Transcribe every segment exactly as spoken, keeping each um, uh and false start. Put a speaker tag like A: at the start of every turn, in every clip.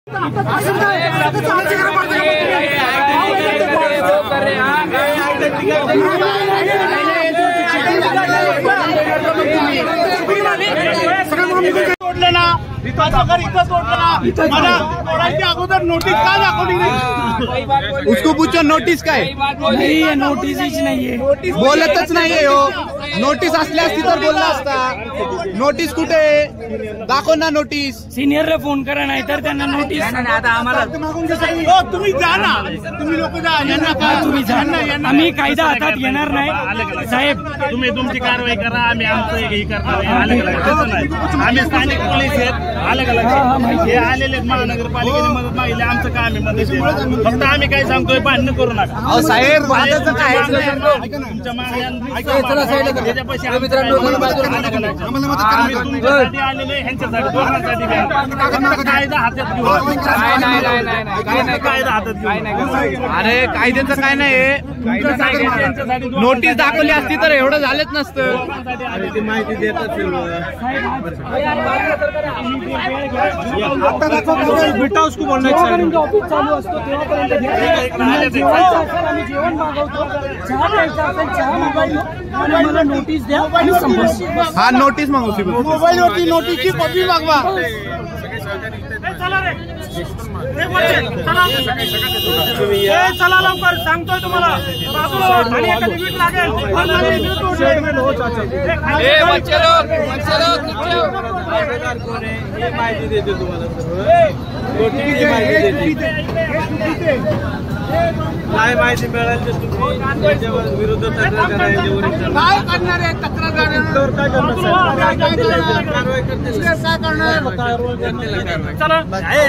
A: तोडले ना घर इथं तोडलं ना तोडायची अगोदर नोटीस का दाखवली नाही?
B: उसको पूछो नोटीस काय?
C: नहीं है, नोटीस ही नहीं है,
B: बोलतच नाहीये हो। नोटीस असली असती तर बोलला असता। नोटीस कुठे दाखव ना नोटीस।
C: सिनियरला फोन करा नाही तर त्यांना नोटीस आता आम्हाला
A: तुम्ही जा ना, तुम्ही लोक जा, यांना काय
C: तुम्ही जा ना, आम्ही कायदा हातात घेणार नाही साहेब।
A: तुम्ही तुमची कारवाई करा, आम्ही आमचं हे करणार। आम्ही स्थानिक पोलीस आहेत, अलग अलग हे आलेले आहेत महानगरपालिकेने मदत मागितली, आमचं काम आहे मदत। फक्त आम्ही काय सांगतोय, भांडण करू नका
B: साहेब।
A: तुमच्या मागे त्याच्या पैसे आम्ही तुमच्यासाठी आलेलो आहे, ह्यांच्यासाठी दोघांसाठी कायदा हातात घेऊ, कायदा हातात घेऊ।
B: अरे कायद्याचं काय नाही, नोटीस दाखवली असती तर एवढं झालंच नसतं।
A: माहिती देतात बेटा, उसको बोलना
C: ऑफिस चालू असतो तेव्हापर्यंत जेवण मागवतो, चहा प्यायचा असेल चहा मागवायला आणि मला नोटीस द्या आणि संपर्क।
B: हा नोटीस मागवतो,
A: मोबाईल वरती नोटीसची कॉपी मागवा। चला लवकर, सांगतोय तुम्हाला आणि एखादी वीट लागेल। माहिती देते तुम्हाला काय माहिती मिळाली तर तुम्ही त्याच्यावर विरुद्ध तक्रार करा। काय करणार आहे तक्रार? काय कारवाई करते चला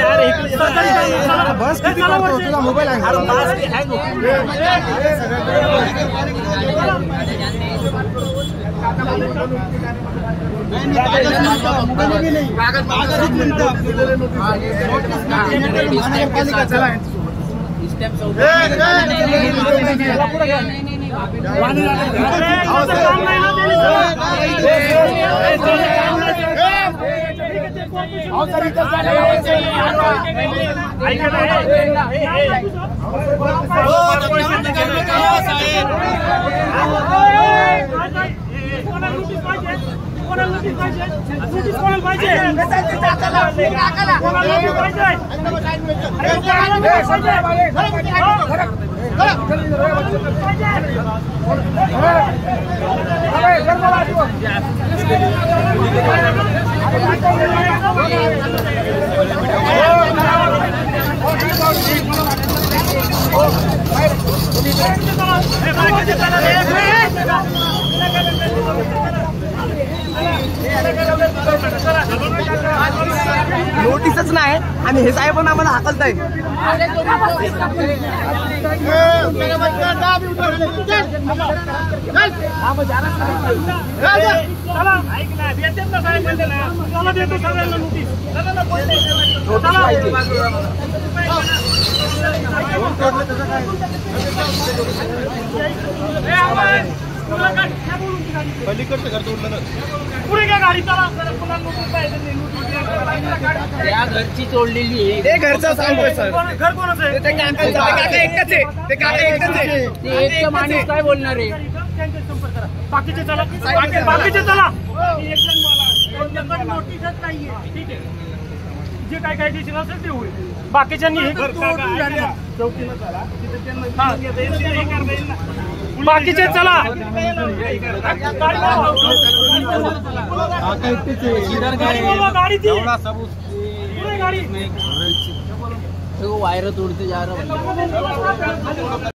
A: बस तुला मोबाईल
B: नोटीसच नाही आणि हे साहेब आम्हाला हाकलताय।
A: पलीकडचं घर तोडलं ना, पुढे काय गाडी चला।
C: त्या घरची तोडलेली आहे,
B: ते घरचं सांगतोय सर।
A: घर कोणाचं आहे?
B: ते काका एकच आहे, ते काका एकच आहे।
C: ते एक माणूस काय बोलणार आहे?
A: त्यांच्याशी संपर्क करा। बाकीचे चला, बाकी- बाकीचे चला। नोटीसच नाहीये, ठीक आहे, जे काय कायदेशीर असेल ते होईल। बाकीच्यांनी हे चौकीला चला, बाकीचे चला।
C: गाड़ी वायर तोड़ते जा रहा है।